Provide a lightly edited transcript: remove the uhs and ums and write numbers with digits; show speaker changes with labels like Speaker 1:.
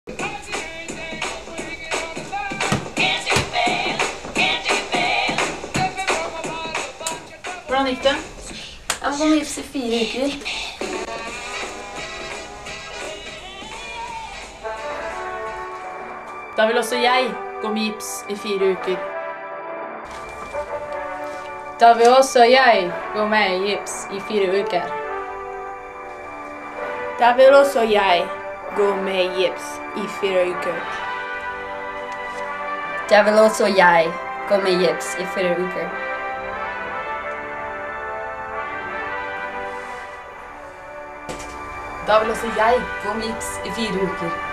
Speaker 1: Hvordan gikk det?
Speaker 2: Jeg må gå med gips i 4 uker.
Speaker 1: Da vil også jeg gå med gips i 4 uker.
Speaker 3: Da vil også jeg gå med gips i 4 uker.
Speaker 4: Da vil også jeg gå med gips i 4 uker.
Speaker 2: Da vil også jeg gå med gips i 4 uker.
Speaker 1: Da vil også jeg gå med gips i 4 uker.